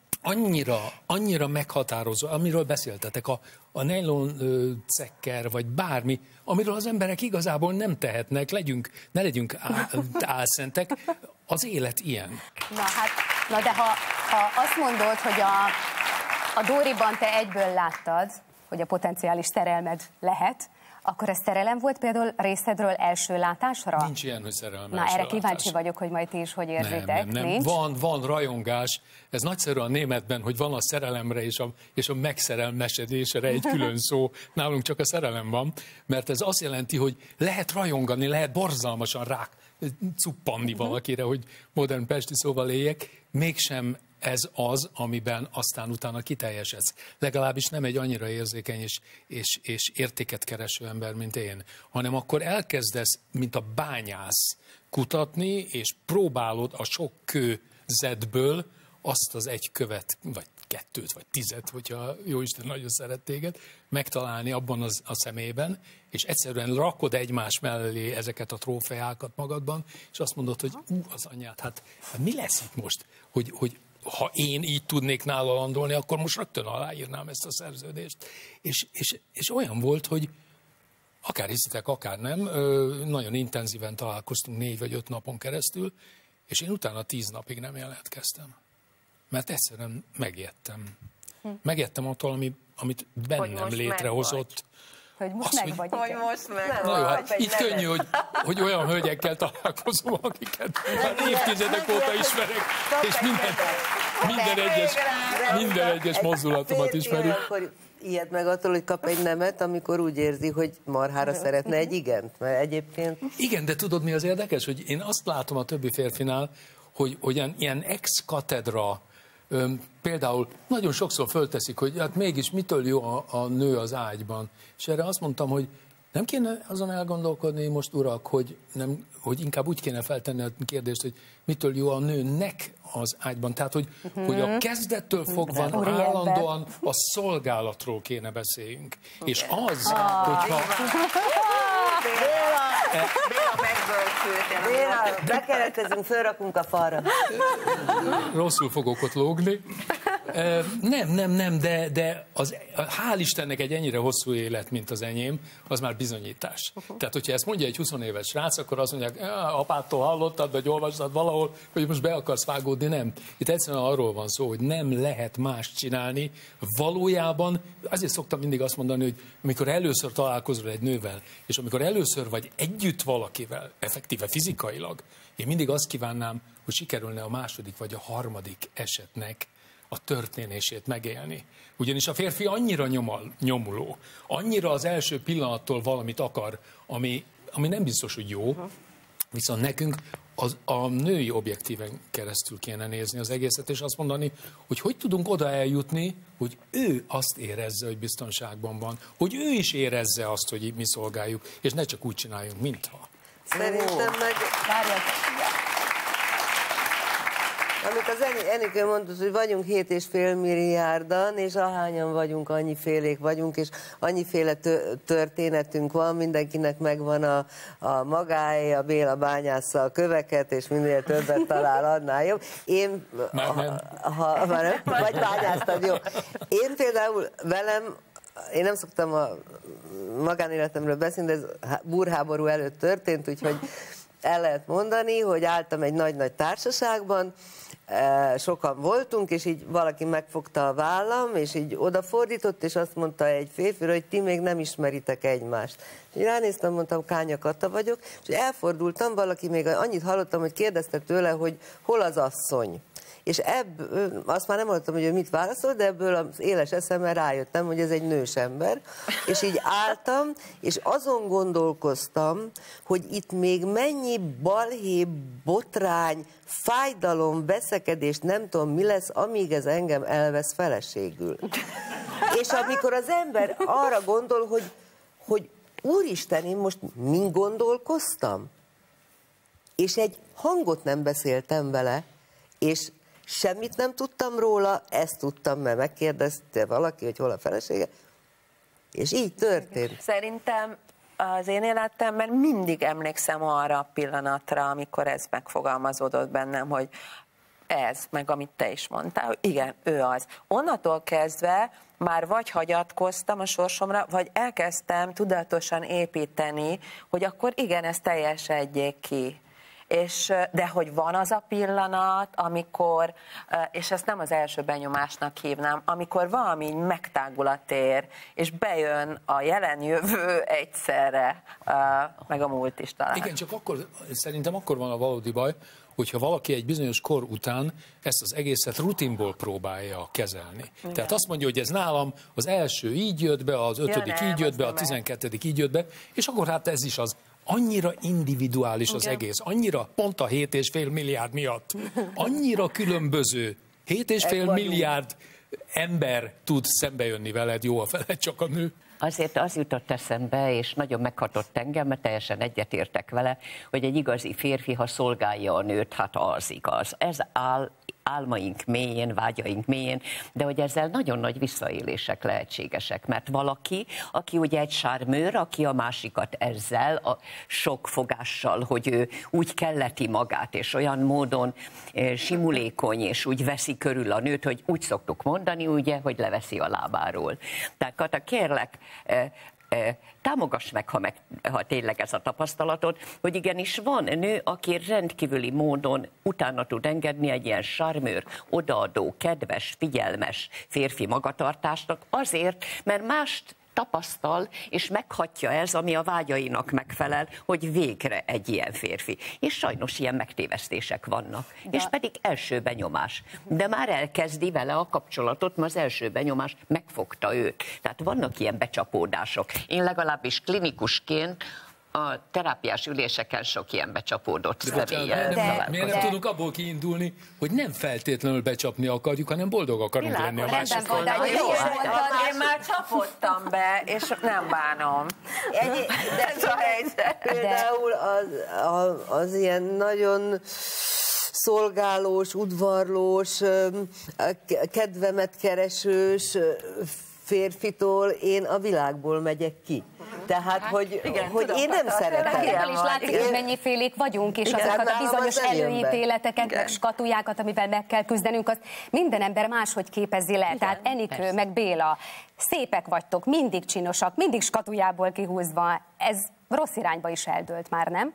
annyira meghatározó, amiről beszéltetek, a nylon cekker, vagy bármi, amiről az emberek igazából nem tehetnek, ne legyünk álszentek, az élet ilyen. Na de ha azt mondod, hogy a Dóriban te egyből láttad, hogy a potenciális szerelmed lehet, akkor ez szerelem volt például részedről első látásra? Nincs ilyen, hogy szerelem. Na, erre kíváncsi vagyok, hogy majd ti is hogy érzitek. Nem. Van rajongás. Ez nagyszerű a németben, hogy van a szerelemre és a megszerelmesedésre egy külön szó. Nálunk csak a szerelem van, mert ez azt jelenti, hogy lehet rajongani, lehet borzalmasan cuppanni valakire, hogy modern pesti szóval éljek, mégsem ez az, amiben aztán utána kiteljesedsz. Legalábbis nem egy annyira érzékeny és értéket kereső ember, mint én, hanem akkor elkezdesz, mint a bányász kutatni, és próbálod a sok kőzetből azt az egy követ, vagy 2 vagy 10, hogyha Jóisten nagyon szeret téged, megtalálni abban a szemében, és egyszerűen rakod egymás mellé ezeket a trófeákat magadban, és azt mondod, hogy az anyád, hát mi lesz itt most, hogy ha én így tudnék nála landolni, akkor most rögtön aláírnám ezt a szerződést. És olyan volt, hogy akár hiszitek, akár nem, nagyon intenzíven találkoztunk 4 vagy 5 napon keresztül, és én utána 10 napig nem jelentkeztem. Mert egyszerűen megijedtem. Megijedtem attól, amit bennem létrehozott Hogy most Azt, meg vagy. Hogy igen. most meg Na jó, hát vagy. itt könnyű, hogy olyan hölgyekkel találkozom, akiket már évtizedek óta ismerek, és minden egyes mozdulatomat ismerjük. Akkor ijed meg attól, hogy kap egy nemet, amikor úgy érzi, hogy marhára szeretne egy igent, mert egyébként... Igen, de tudod, mi az érdekes? Hogy én azt látom a többi férfinál, hogy ilyen ex-katedra, például nagyon sokszor fölteszik, hogy hát mégis mitől jó a nő az ágyban. És erre azt mondtam, hogy nem kéne azon elgondolkodni most, urak, hogy inkább úgy kéne feltenni a kérdést, hogy mitől jó a nőnek az ágyban. Tehát, hogy a kezdettől fogva állandóan a szolgálatról kéne beszéljünk. És az, hogyha... Béla megbölcsült. Béla, bekeretkezünk, fölrakunk a falra. Rosszul fogok ott lógni. Nem, de hál' Istennek egy ennyire hosszú élet, mint az enyém, az már bizonyítás. Tehát, hogyha ezt mondja egy 20 éves srác, akkor azt mondják, apától hallottad, vagy olvastad valahol, hogy most be akarsz vágódni, nem. Itt egyszerűen arról van szó, hogy nem lehet mást csinálni. Valójában, azért szoktam mindig azt mondani, hogy amikor először találkozol egy nővel, és amikor először vagy együtt valakivel, effektíve fizikailag, én mindig azt kívánnám, hogy sikerülne a második vagy a harmadik esetnek a történését megélni. Ugyanis a férfi annyira nyomuló, annyira az első pillanattól valamit akar, ami nem biztos, hogy jó, viszont nekünk a női objektíven keresztül kéne nézni az egészet, és azt mondani, hogy tudunk oda eljutni, hogy ő azt érezze, hogy biztonságban van, hogy ő is érezze azt, hogy mi szolgáljuk, és ne csak úgy csináljunk, mintha. Szerintem meg... Amit az Enikő mondott, hogy vagyunk 7,5 milliárdan, és ahányan vagyunk, annyifélék vagyunk, és annyiféle történetünk van, mindenkinek megvan a magáé, a Béla bányásza a köveket, és minél többet talál, annál jobb. Én, már nem, vagy bányáztad, jó. Én például velem, én nem szoktam a magánéletemről beszélni, de ez búrháború előtt történt, úgyhogy el lehet mondani, hogy álltam egy nagy-nagy társaságban, sokan voltunk, és így valaki megfogta a vállam, és így odafordított, és azt mondta egy férfira, hogy ti még nem ismeritek egymást. És ránéztem, mondtam, Kánya Kata vagyok, és elfordultam, valaki még annyit hallottam, hogy kérdezte tőle, hogy hol az asszony. És ebből, azt már nem hallottam, hogy ő mit válaszol, de ebből az éles eszemmel rájöttem, hogy ez egy nős ember, és így álltam, és azon gondolkoztam, hogy itt még mennyi balhé, botrány, fájdalom, veszekedés, nem tudom mi lesz, amíg ez engem elvesz feleségül. És amikor az ember arra gondol, hogy úristen, én most mind gondolkoztam? És egy hangot nem beszéltem vele, és semmit nem tudtam róla, ezt tudtam, mert megkérdezte valaki, hogy hol a felesége, és így történt. Szerintem az én életemben mindig emlékszem arra a pillanatra, amikor ez megfogalmazódott bennem, hogy ez, meg amit te is mondtál, hogy igen, ő az. Onnantól kezdve már vagy hagyatkoztam a sorsomra, vagy elkezdtem tudatosan építeni, hogy akkor igen, ez teljesedjék ki. De hogy van az a pillanat, amikor, és ezt nem az első benyomásnak hívnám, amikor valami megtágul a tér, és bejön a jelen-jövő egyszerre, meg a múlt is talán. Igen, csak szerintem akkor van a valódi baj, hogyha valaki egy bizonyos kor után ezt az egészet rutinból próbálja kezelni. Igen. Tehát azt mondja, hogy ez nálam az első így jött be, az 5. így jött be, a 12. így jött be, és akkor hát ez is az. Annyira individuális az egész, annyira pont a 7,5 milliárd miatt, annyira különböző, 7,5 milliárd ember tud szembejönni veled, jó a fele, csak a nő. Azért az jutott eszembe, és nagyon meghatott engem, mert teljesen egyetértek vele, hogy egy igazi férfi, ha szolgálja a nőt, hát az igaz. Ez álmaink mélyén, vágyaink mélyén, de hogy ezzel nagyon nagy visszaélések lehetségesek, mert valaki, aki ugye egy sármőr, aki a másikat ezzel, a sok fogással, hogy ő úgy kelleti magát, és olyan módon simulékony, és úgy veszi körül a nőt, hogy úgy szoktuk mondani, ugye, hogy leveszi a lábáról. Tehát Kata, kérlek, támogass meg, ha tényleg ez a tapasztalatod, hogy igenis van nő, aki rendkívüli módon utána tud engedni egy ilyen sarmőr, odaadó, kedves, figyelmes férfi magatartásnak, azért, mert mást tapasztal, és meghatja ez, ami a vágyainak megfelel, hogy végre egy ilyen férfi. És sajnos ilyen megtévesztések vannak. És pedig első benyomás. De már elkezdi vele a kapcsolatot, mert az első benyomás megfogta őt. Tehát vannak ilyen becsapódások. Én legalábbis klinikusként a terápiás üléseken sok ilyen becsapódott személlyel. Miért nem tudunk abból kiindulni, hogy nem feltétlenül becsapni akarjuk, hanem boldog akarunk lenni a másikkal? Én már csapottam be, és nem bánom. De ez a helyzet. Például az ilyen nagyon szolgálós, udvarlós, kedvemet keresős férfitól én a világból megyek ki. Tehát, hogy én nem szeretem. Ebből is látszik, hogy mennyifélék vagyunk, és azokat a bizonyos előítéleteket, meg skatujákat, amivel meg kell küzdenünk, azt minden ember máshogy képezi le. Tehát Enikő, meg Béla, szépek vagytok, mindig csinosak, mindig skatujából kihúzva. Ez rossz irányba is eldőlt már, nem?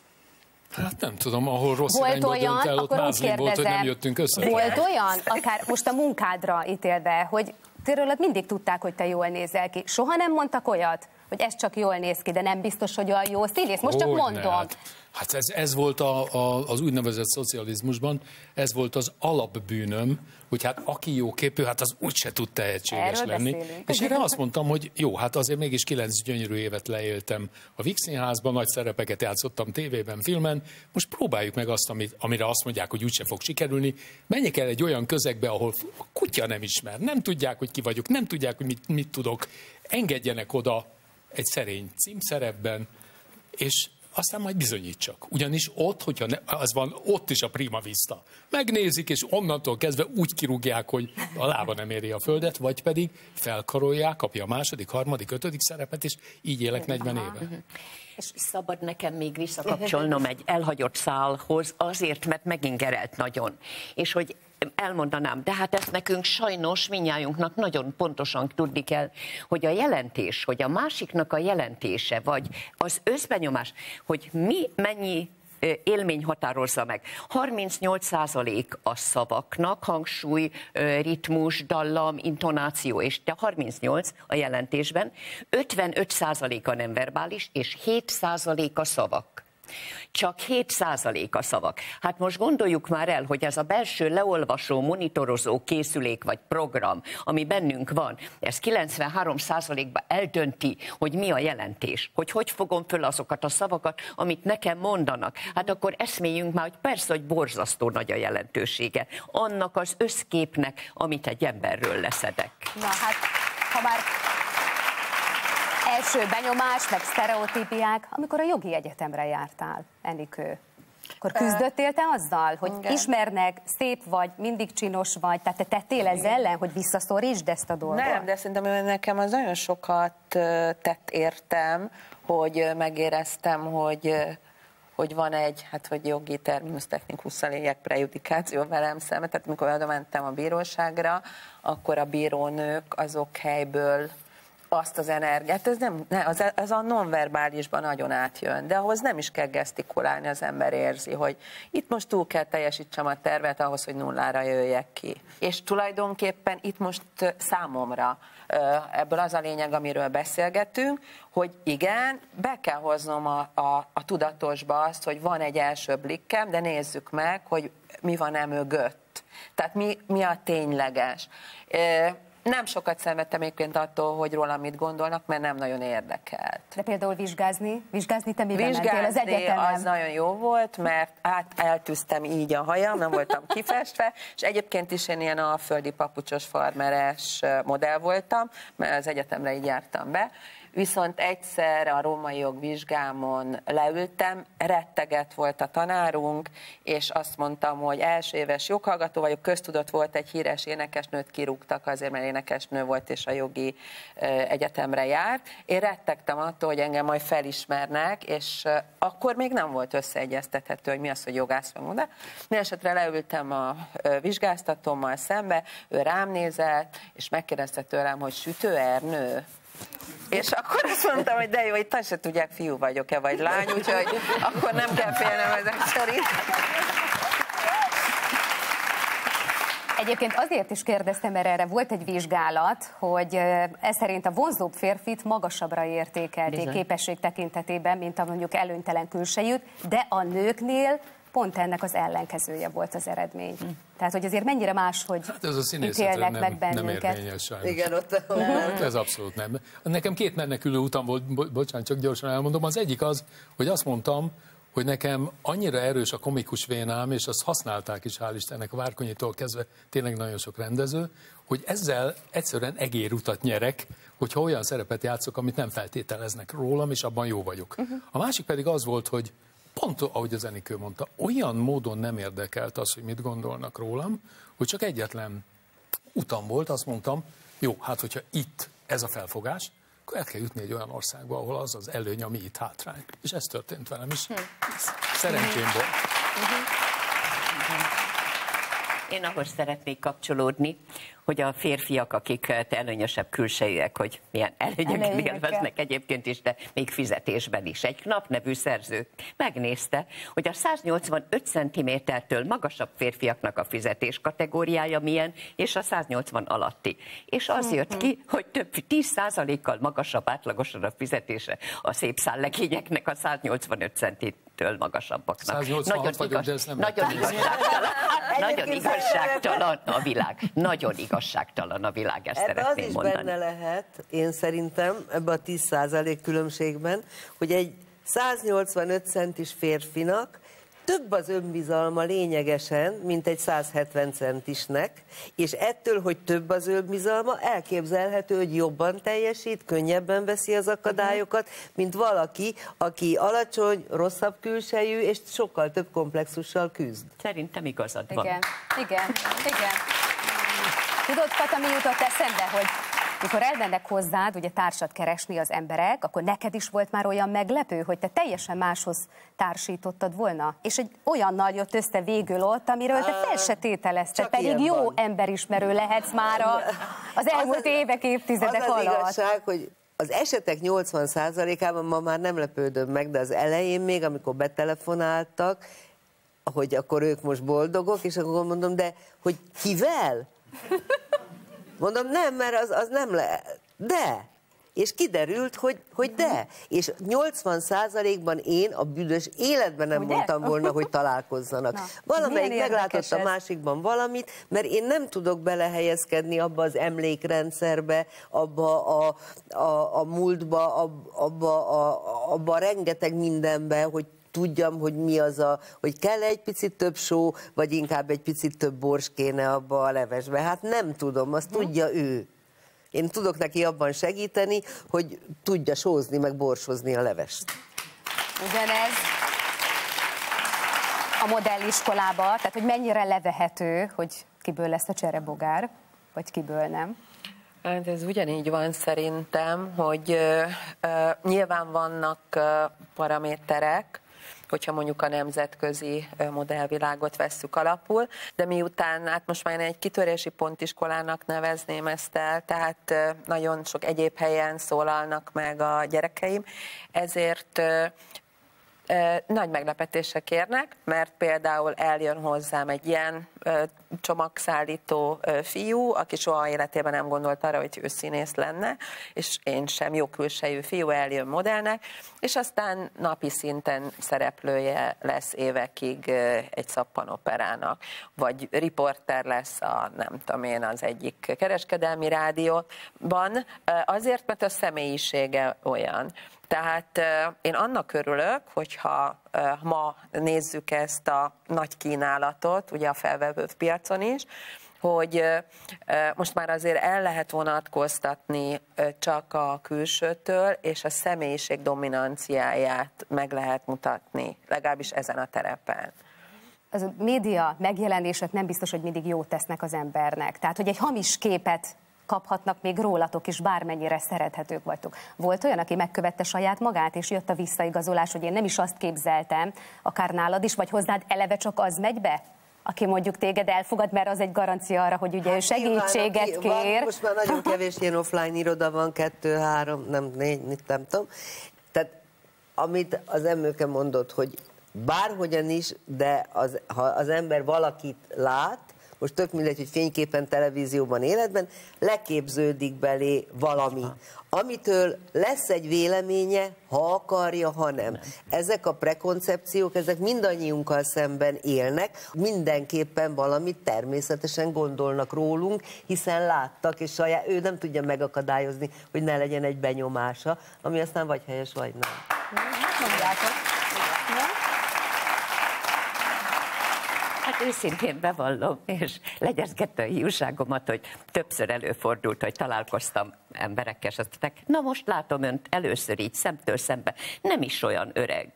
Hát nem tudom, ahol rossz irányba dönt el, ott mázlim volt, hogy nem jöttünk össze. Volt olyan, akár most a munkádra ítélve, hogy tőled mindig tudták, hogy te jól nézel ki. Soha nem mondtak olyat, hogy ez csak jól néz ki, de nem biztos, hogy olyan jó színész. Most csak mondom. Hát ez volt az úgynevezett szocializmusban, ez volt az alapbűnöm, hogy hát aki jóképű, hát az úgyse tud tehetséges lenni. És én azt mondtam, hogy jó, hát azért mégis 9 gyönyörű évet leéltem a Víg Színházban, nagy szerepeket játszottam tévében, filmen, most próbáljuk meg azt, amire azt mondják, hogy úgyse fog sikerülni. Menjek el egy olyan közegbe, ahol a kutya nem ismer, nem tudják, hogy ki vagyok, nem tudják, hogy mit tudok, engedjenek oda egy szerény címszerepben, és aztán majd bizonyítsak. Ugyanis ott, hogyha az van, ott is a prima vista. Megnézik, és onnantól kezdve úgy kirúgják, hogy a lába nem éri a földet, vagy pedig felkarolják, kapja a második, harmadik, 5. szerepet, és így élek 40 éve. És szabad nekem még visszakapcsolnom egy elhagyott szálhoz, azért, mert megingerelt nagyon. És hogy elmondanám, de hát ezt nekünk sajnos mindnyájunknak nagyon pontosan tudni kell, hogy a jelentés, hogy a másiknak a jelentése, vagy az összbenyomás, hogy mennyi élmény határozza meg. 38% a szavaknak, hangsúly, ritmus, dallam, intonáció, és 38 a jelentésben, 55% a nem verbális, és 7% a szavak. Csak 7% a szavak. Hát most gondoljuk már el, hogy ez a belső leolvasó, monitorozó készülék vagy program, ami bennünk van, ez 93%-ban eldönti, hogy mi a jelentés, hogy fogom föl azokat a szavakat, amit nekem mondanak. Hát akkor eszméljünk már, hogy persze, hogy borzasztó nagy a jelentősége annak az összképnek, amit egy emberről leszedek. Na hát, ha már első benyomás, meg sztereotípiák, amikor a jogi egyetemre jártál, Enikő. Akkor küzdöttél te azzal, hogy ismernek, szép vagy, mindig csinos vagy, tehát te tettél ezzel ellen, hogy visszaszorítsd ezt a dolgot? Nem, de szerintem nekem az nagyon sokat tett értem, hogy megéreztem, hogy van egy, hát hogy jogi terminus technikusszal éljek prejudikáció velem szemben, tehát amikor oda mentem a bíróságra, akkor a bírónők azok helyből azt az energiát, ez a nonverbálisban nagyon átjön, de ahhoz nem is kell gesztikulálni, az ember érzi, hogy itt most túl kell teljesítsem a tervet ahhoz, hogy nullára jöjjek ki. És tulajdonképpen itt most számomra ebből az a lényeg, amiről beszélgetünk, hogy igen, be kell hoznom a tudatosba azt, hogy van egy első blikkem, de nézzük meg, hogy mi van mögött. Tehát mi a tényleges. Nem sokat szenvedtem egyébként attól, hogy rólam mit gondolnak, mert nem nagyon érdekelt. De például vizsgázni te mivel mentél az egyetemen? Az nagyon jó volt, mert eltűztem így a hajam, nem voltam kifestve, és egyébként is én ilyen alföldi papucsos farmeres modell voltam, mert az egyetemre így jártam be. Viszont egyszer a római jogvizsgámon leültem, retteget volt a tanárunk, és azt mondtam, hogy első éves joghallgató vagyok, köztudott volt, egy híres énekesnőt kirúgtak azért, mert énekesnő volt, és a jogi egyetemre járt. Én rettegtem attól, hogy engem majd felismernek, és akkor még nem volt összeegyeztethető, hogy mi az, hogy jogász van oda. Mindenesetre leültem a vizsgáztatómmal szembe, ő rám nézett, és megkérdezte tőlem, hogy sütőernő. És akkor azt mondtam, hogy de jó, itt azt se tudják, fiú vagyok-e, vagy lány, úgyhogy akkor nem kell félnem ezek szerint. Egyébként azért is kérdeztem, mert erre volt egy vizsgálat, hogy ez szerint a vonzóbb férfit magasabbra értékelték Bizony. képesség tekintetében, mint a mondjuk előnytelen külsejűt, de a nőknél pont ennek az ellenkezője volt az eredmény. Tehát, hogy azért mennyire más, hogy Hát ez a színészetre ítélnek meg nem bennünket. érvényes sajnos. Igen, ott Ez abszolút nem. Nekem 2 menekülő utam volt, bocsánat, csak gyorsan elmondom. Az egyik az, hogy azt mondtam, hogy nekem annyira erős a komikus vénám, és azt használták is, hál' Istennek, a Várkonyitól kezdve tényleg nagyon sok rendező, hogy ezzel egyszerűen egérutat nyerek, hogyha olyan szerepet játszok, amit nem feltételeznek rólam, és abban jó vagyok. A másik pedig az volt, hogy pont ahogy az Enikő mondta, olyan módon nem érdekelt az, hogy mit gondolnak rólam, hogy csak egyetlen utam volt, azt mondtam, jó, hát hogyha itt ez a felfogás, akkor el kell jutni egy olyan országba, ahol az az előny, ami itt hátrány. És ez történt velem is. Szerencsém volt. Én ahhoz szeretnék kapcsolódni, hogy a férfiak, akik előnyösebb külsejűek, hogy milyen előnyöket élveznek egyébként is, de még fizetésben is. Egy Knap nevű szerző megnézte, hogy a 185 cm-től magasabb férfiaknak a fizetés kategóriája milyen, és a 180 alatti. És az jött ki, hogy több 10%-kal magasabb átlagosan a fizetése a szép szállegényeknek a 185 centitől magasabbaknak. 186 vagyok, de ez nem nagyon igazságtalan a világ. Nagyon igazságtalan a világ, ezt Ebben az szeretném is mondani. benne lehet, én szerintem, ebben a 10% különbségben, hogy egy 185 centis férfinak több az önbizalma lényegesen, mint egy 170 centisnek, és ettől, hogy több az önbizalma, elképzelhető, hogy jobban teljesít, könnyebben veszi az akadályokat, mint valaki, aki alacsony, rosszabb külsejű, és sokkal több komplexussal küzd. Szerintem igazad van. Igen. Tudod, Kata, mi jutott eszembe, hogy mikor elmennek hozzád, ugye társat keresni az emberek, akkor neked is volt már olyan meglepő, hogy te teljesen máshoz társítottad volna, és egy olyannal jött össze végül ott, amiről te fel se tételezted, pedig jó van. emberismerő lehetsz már az elmúlt évek, évtizedek az alatt. igazság, hogy az esetek 80%-ában ma már nem lepődöm meg, de az elején még, amikor betelefonáltak, hogy akkor ők most boldogok, és akkor mondom, de hogy kivel? Mondom, nem, mert az nem lehet. De. És kiderült, hogy de. És 80%-ban én a büdös életben nem mondtam volna, hogy találkozzanak. Valamelyik meglátott a másikban valamit, mert én nem tudok belehelyezkedni abba az emlékrendszerbe, abba a múltba, abba a rengeteg mindenbe, hogy tudjam, hogy mi az hogy kell egy picit több só, vagy inkább egy picit több bors kéne abba a levesbe. Hát nem tudom, azt tudja ő. Én tudok neki abban segíteni, hogy tudja sózni, meg borsozni a levest. Ugyanez a modelliskolába, tehát hogy mennyire levehető, hogy kiből lesz a cserebogár, vagy kiből nem. Hát ez ugyanígy van szerintem, hogy nyilván vannak paraméterek, hogyha mondjuk a nemzetközi modellvilágot vesszük alapul, de miután, hát most már egy kitörési pontiskolának nevezném ezt el, tehát nagyon sok egyéb helyen szólalnak meg a gyerekeim, ezért nagy meglepetések érnek, mert például eljön hozzám egy ilyen csomagszállító fiú, aki soha életében nem gondolt arra, hogy ő színész lenne, és én sem, jó külsejű fiú, eljön modellnek, és aztán napi szinten szereplője lesz évekig egy szappanoperának, vagy riporter lesz nem tudom én, az egyik kereskedelmi rádióban, azért, mert a személyisége olyan. Tehát én annak örülök, hogyha ma nézzük ezt a nagy kínálatot, ugye a felvevő piacon is, hogy most már azért el lehet vonatkoztatni csak a külsőtől, és a személyiség dominanciáját meg lehet mutatni, legalábbis ezen a terepen. Az a média megjelenések nem biztos, hogy mindig jót tesznek az embernek. Tehát, hogy egy hamis képet kaphatnak még rólatok is, bármennyire szerethetők vagytok. Volt olyan, aki megkövette saját magát, és jött a visszaigazolás, hogy én nem is azt képzeltem, akár nálad is, vagy hozzád eleve csak az megy be, aki mondjuk téged elfogad, mert az egy garancia arra, hogy ugye ő segítséget kér. Most már nagyon kevés ilyen offline iroda van, 2, 3, nem 4, nem tudom. Tehát amit az Emőke mondott, hogy bárhogyan is, de ha az ember valakit lát, most tök mindegy, hogy fényképen, televízióban, életben, leképződik belé valami, amitől lesz egy véleménye, ha akarja, ha nem. Ezek a prekoncepciók, ezek mindannyiunkkal szemben élnek, mindenképpen valamit természetesen gondolnak rólunk, hiszen láttak, és ő nem tudja megakadályozni, hogy ne legyen egy benyomása, ami aztán vagy helyes, vagy nem. Hát őszintén bevallom, és legyezgettem a hiúságomat, hogy többször előfordult, hogy találkoztam emberekkel, és azt mondták, na most látom önt először így szemtől szembe, nem is olyan öreg.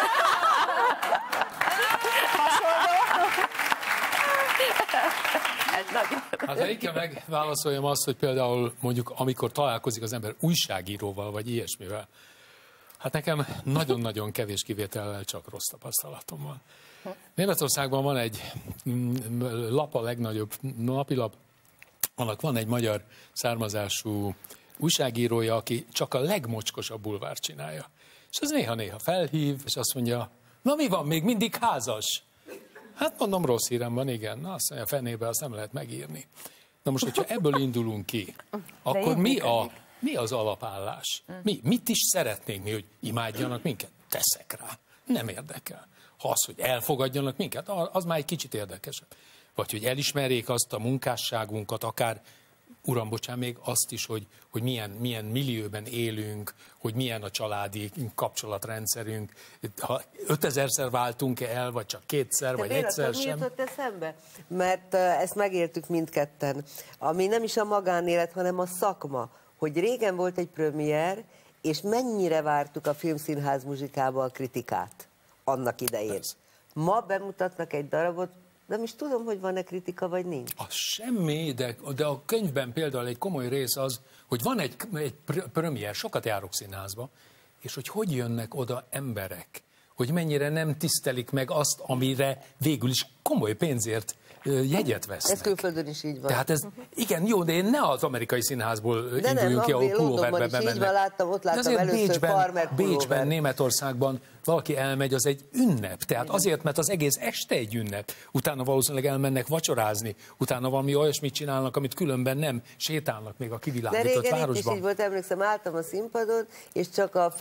Hát ha így kell megválaszoljam azt, hogy például mondjuk amikor találkozik az ember újságíróval, vagy ilyesmivel, hát nekem nagyon-nagyon kevés kivétellel csak rossz tapasztalatom van. Németországban van egy lap, a legnagyobb napilap, annak van egy magyar származású újságírója, aki csak a legmocskosabb bulvárt csinálja. És az néha-néha felhív, és azt mondja, na mi van, még mindig házas? Hát mondom, rossz hírem van, igen. Na azt mondja, fenébe azt nem lehet megírni. Na most, hogyha ebből indulunk ki, akkor mi az alapállás? Mit is szeretnénk mi, hogy imádjanak minket? Teszek rá. Nem érdekel. Ha az, hogy elfogadjanak minket, az már egy kicsit érdekesebb. Vagy hogy elismerjék azt a munkásságunkat, akár, uram, bocsán, még azt is, hogy milyen millióben élünk, hogy milyen a családi kapcsolatrendszerünk. Ha 5000-szer váltunk-e el, vagy csak 2-szer, vagy egyszer sem. Mi jutott eszembe? Mert ezt megértük mindketten. Ami nem is a magánélet, hanem a szakma. Hogy régen volt egy premier, és mennyire vártuk a Filmszínház muzsikába a kritikát annak idején. Persze. Ma bemutatnak egy darabot, nem is tudom, hogy van-e kritika, vagy nincs. Semmi, de a könyvben például egy komoly rész az, hogy van egy premier, sokat járok színházba, és hogy jönnek oda emberek, hogy mennyire nem tisztelik meg azt, amire végül is komoly pénzért jegyet vesznek. Ez külföldön is így van. Tehát ez, igen, jó, de én ne az amerikai színházból induljunk ki, ahol pulóverbe bemennek. Ott láttam először farmer Bécsben, Németországban valaki elmegy, az egy ünnep. Tehát azért, mert az egész este egy ünnep. Utána valószínűleg elmennek vacsorázni, utána valami olyasmit csinálnak, amit különben nem sétálnak még a kivilágított városban. De régen itt is így volt, emlékszem, álltam a színpadon, és csak a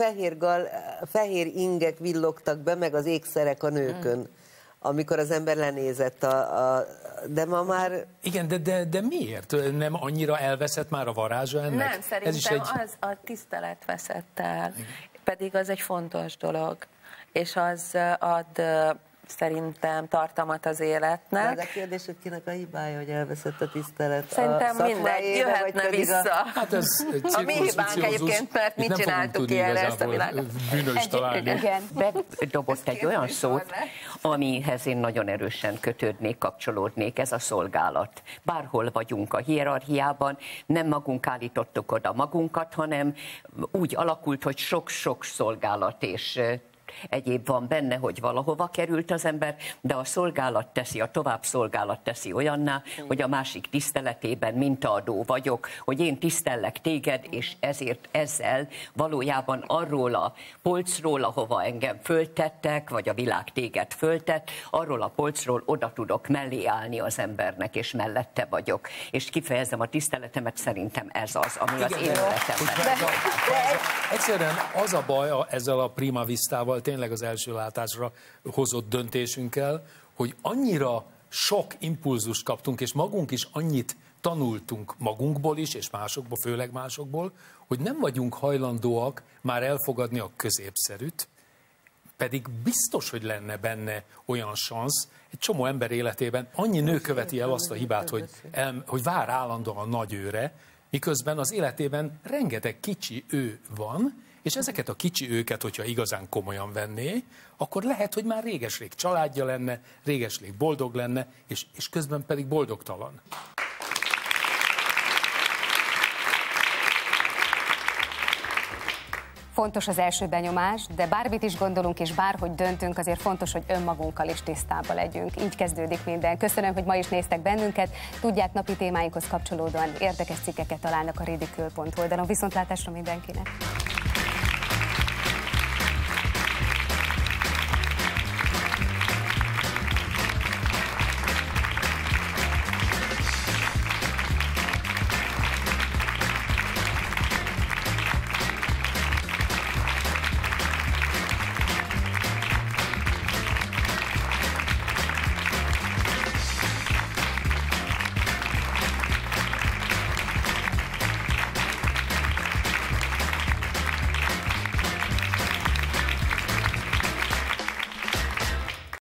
fehér ingek villogtak be, meg az ékszerek a nőkön. Amikor az ember lenézett, de ma már... Igen, de miért? Nem annyira elveszett már a varázsa ennek? Nem, szerintem az a tisztelet veszett el, pedig az egy fontos dolog, és az ad szerintem tartalmat az életnek. De a kérdés, hogy kinek a hibája, hogy elveszett a tisztelet? Szerintem mindegy, jöhetne vissza. Hát ez a mi hibánk egyébként, mert mit csináltuk ki erre ezt a világot. Bűnös találni. Bedobott egy olyan szót, amihez én nagyon erősen kötődnék, kapcsolódnék, ez a szolgálat. Bárhol vagyunk a hierarchiában, nem magunk állítottuk oda magunkat, hanem úgy alakult, hogy sok-sok szolgálat és egyéb van benne, hogy valahova került az ember, de a szolgálat teszi, a továbbszolgálat teszi olyanná, hogy a másik tiszteletében mintaadó vagyok, hogy én tisztellek téged, és ezzel valójában arról a polcról, ahova engem föltettek, vagy a világ téged föltett, arról a polcról oda tudok mellé állni az embernek, és mellette vagyok. És kifejezem a tiszteletemet, szerintem ez az, ami az én életemben. Egyszerűen az a baj ezzel a Prima Vistával, tényleg az első látásra hozott döntésünkkel, hogy annyira sok impulzust kaptunk, és magunk is annyit tanultunk magunkból is, és másokból, főleg másokból, hogy nem vagyunk hajlandóak már elfogadni a középszerűt, pedig biztos, hogy lenne benne olyan szansz, egy csomó ember életében annyi nő követi el azt a hibát, hogy vár állandóan a nagy őre, miközben az életében rengeteg kicsi ő van, és ezeket a kicsi őket, hogyha igazán komolyan venné, akkor lehet, hogy már réges-rég családja lenne, réges-rég boldog lenne, és közben pedig boldogtalan. Fontos az első benyomás, de bármit is gondolunk és bárhogy döntünk, azért fontos, hogy önmagunkkal is tisztában legyünk. Így kezdődik minden. Köszönöm, hogy ma is néztek bennünket. Tudják, napi témáinkhoz kapcsolódóan érdekes cikkeket találnak a ridicule.hu oldalon. Viszontlátásra mindenkinek!